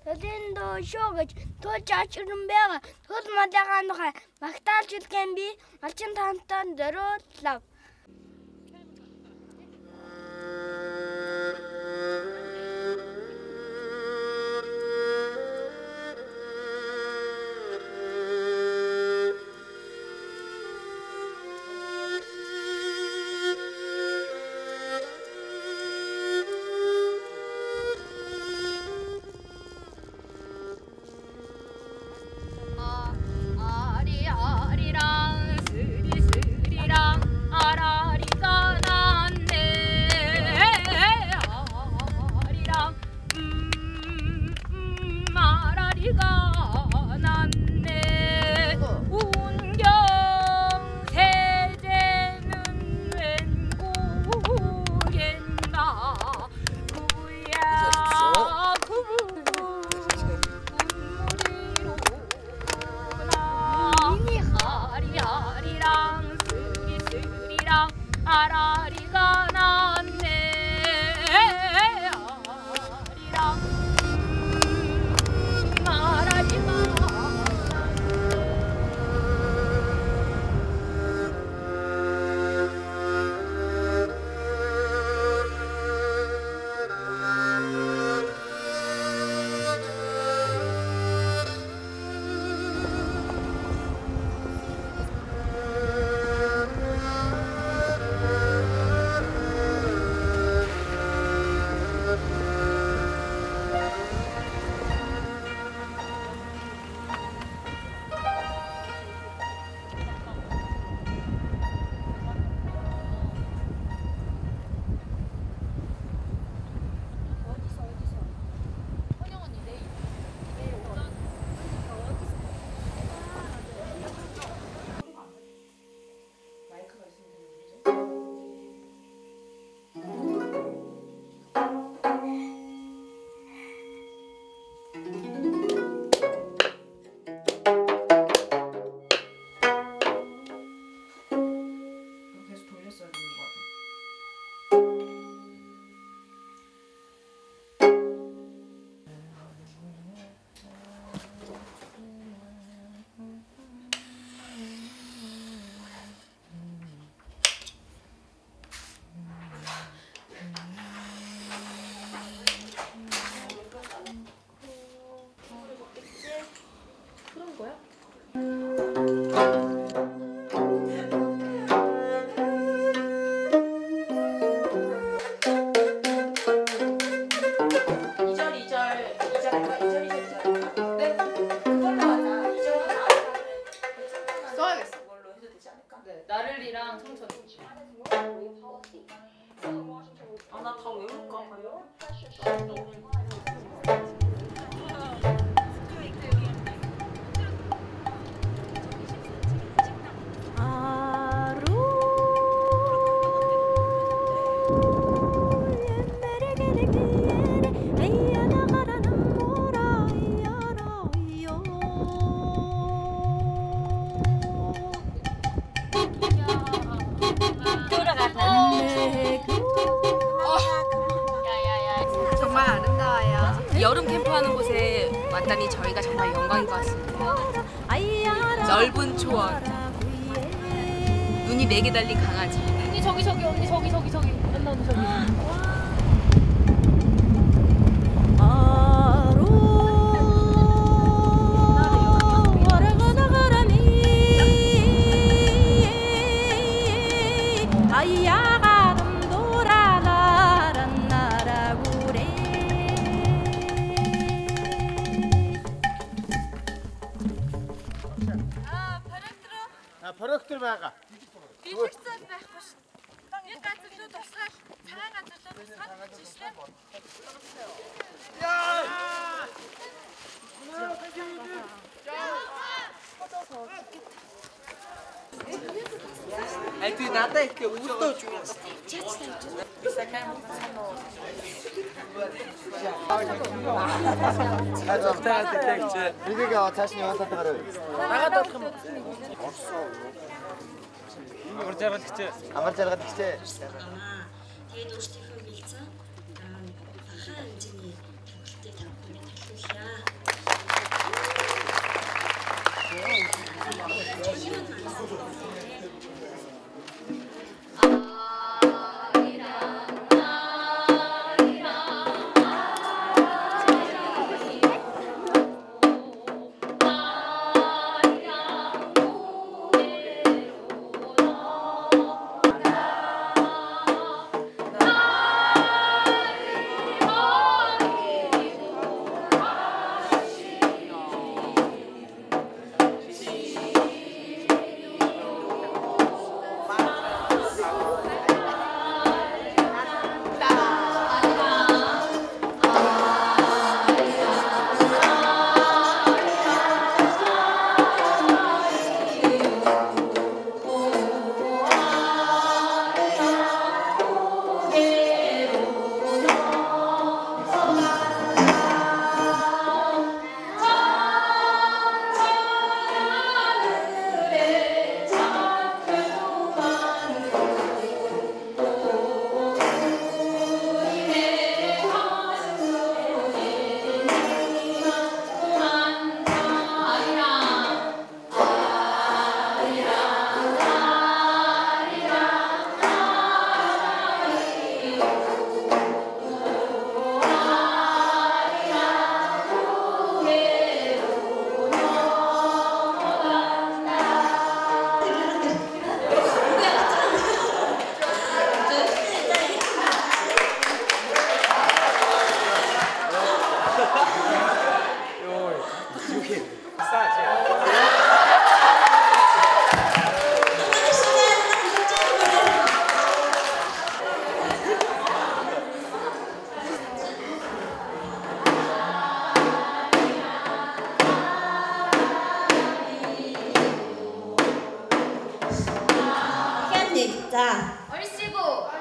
Төлөндөө шүү гэж туулж ачирсан байгаа. Тул мадагаанхаа магтаалж үлгэн би малчин таамтан дөрөөлөв. 아라리가 났네. 나를이랑 청천이. 아, 나 다 외울까 봐요. 정말 아름다워요. 여름 캠프하는 곳에 왔다니 저희가 정말 영광인 것 같습니다. 넓은 초원, 눈이 4개 달린 강아지. 언니 저기 언니 저기 연나 언니 저기. Порохтер байгаа. Билэгцэн байхгүй ш. Нэг газар руу тусгаад цагаан газар руу тусгаад жишлээ. Яа! Ай, ты надаа их үүдөөж байна. Би сакай мөн. Бигээ цааш нь яваад байгаа. Дагаад болох юм. Амар жаргал хичээ. Тэгээд өөрсдийнхөө хэлцэн бахан хэмжээний тохиолдлыг тавханд төлөх яа. 얼씨구.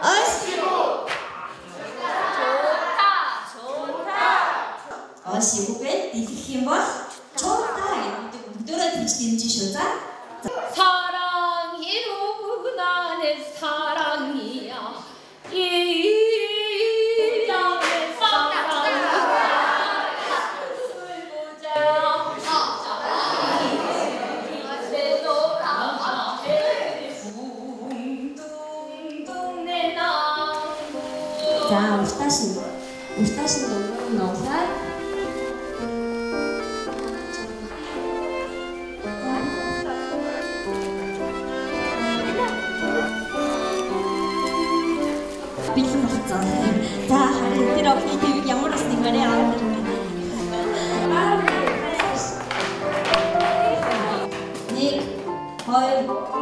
얼씨구에 디히힘과 좋다. 누구라 디치딘지쇼자. 사랑이로구나 내 사랑이야. 이 땅의 사랑이야. 술 보자. 이제 돌아와. 둥둥둥 내 나무. 자, 우스타신 너무 나오사. Bikin macam dah hari tidak video yang harus tinggal di alam. Nick, hoi,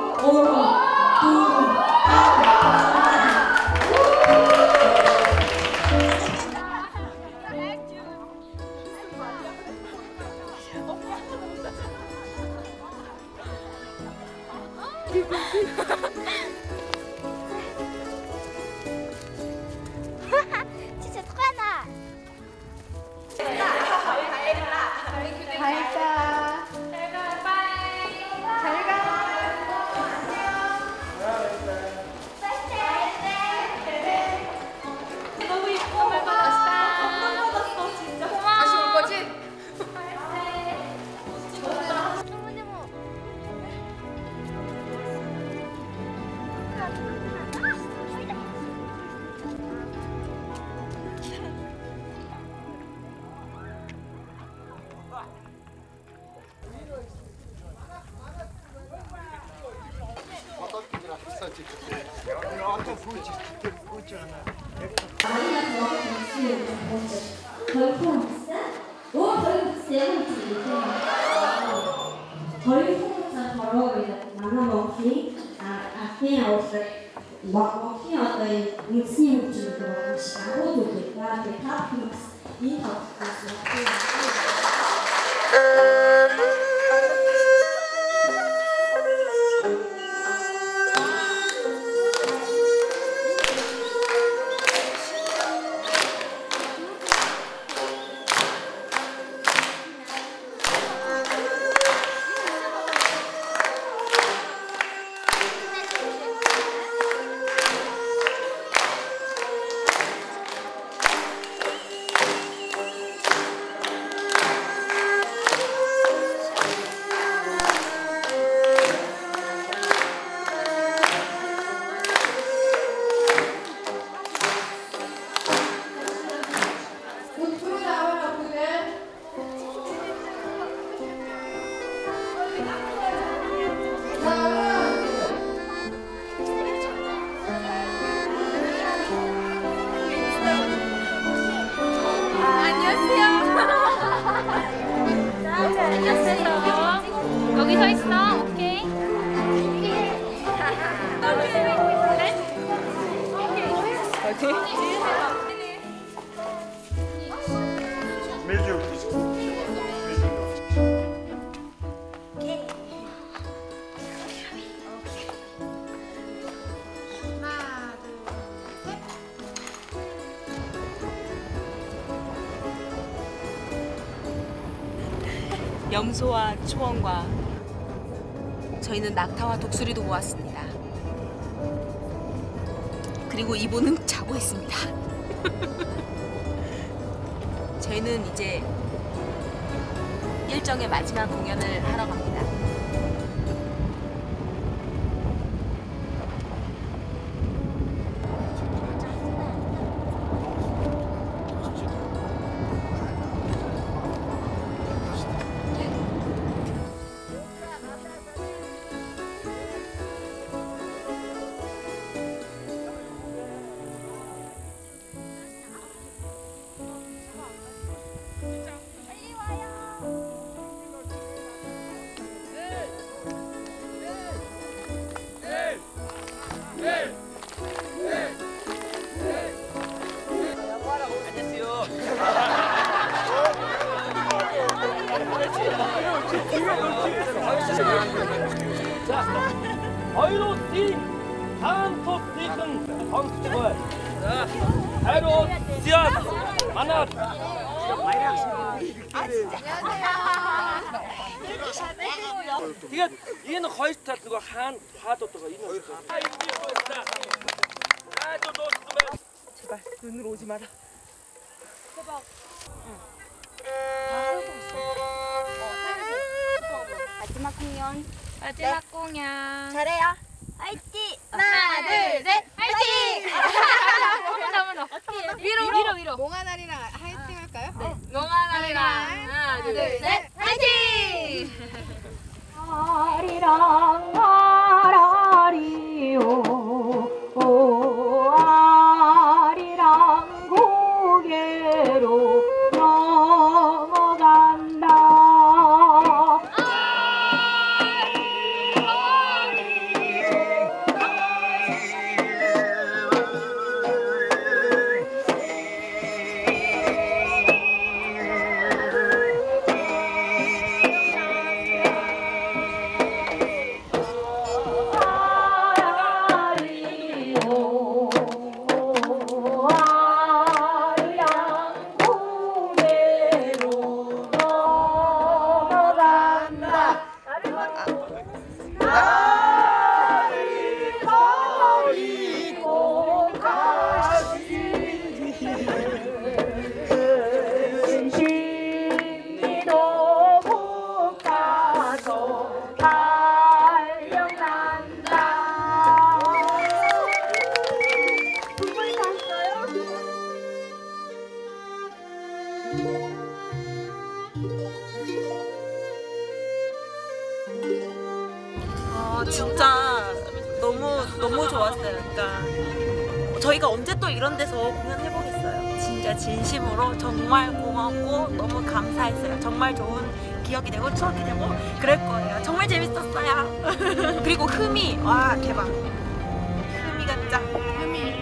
진짜 똑같아. 너무 이쁜 말 받았어. 다시 올 거지? 안녕하세요. 여기 서 있어. 오케이. 염소와 초원과 저희는 낙타와 독수리도 모았습니다. 그리고 이분은 자고 있습니다. 저희는 이제 일정의 마지막 공연을 하러 갑니다. Høyre sti, han på stikken, han står. Høyre sias, manat. 이게는 거의 다 그거 한 화도가 있는 거. 제발 눈으로 오지 마라. 마지막 공연. 마지막 공연. 잘해요. 화이팅! 하나, 둘, 셋, 화이팅! 위로. 몽아날이랑 화이팅 할까요? 네. 몽환아리랑 하나, 둘, 셋, 화이팅! 아리랑 아라리요 아리랑 고개로 넘어간다. 진짜 너무 좋았어요. 그러니까 저희가 언제 또 이런 데서 공연해보겠어요. 진짜 진심으로 정말 고맙고 너무 감사했어요. 정말 좋은 기억이 되고 추억이 되고 그럴 거예요. 정말 재밌었어요. 그리고 흠이 와 대박. 흠이가 짱. 흠이.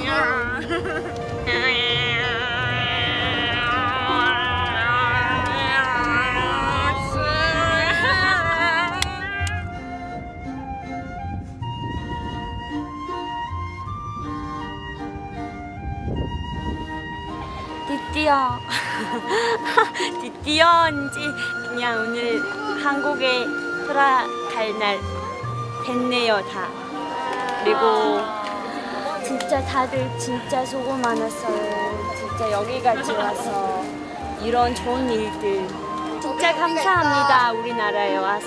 드디어인지 그냥 오늘 한국에 돌아갈 날 됐네요 다. 그리고 진짜 다들 진짜 수고 많았어요. 진짜 여기까지 와서 이런 좋은 일들 진짜 감사합니다. 우리나라에 와서.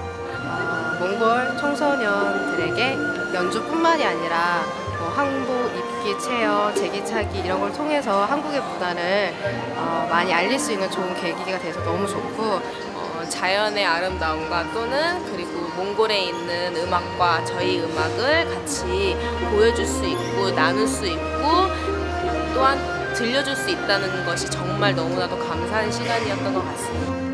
몽골 청소년들에게 연주뿐만이 아니라 항복, 입기, 체어, 제기차기 이런 걸 통해서 한국의 문화를 많이 알릴 수 있는 좋은 계기가 돼서 너무 좋고 자연의 아름다움과 또는 그리고 몽골에 있는 음악과 저희 음악을 같이 보여줄 수 있고 나눌 수 있고 또한 들려줄 수 있다는 것이 정말 너무나도 감사한 시간이었던 것 같습니다.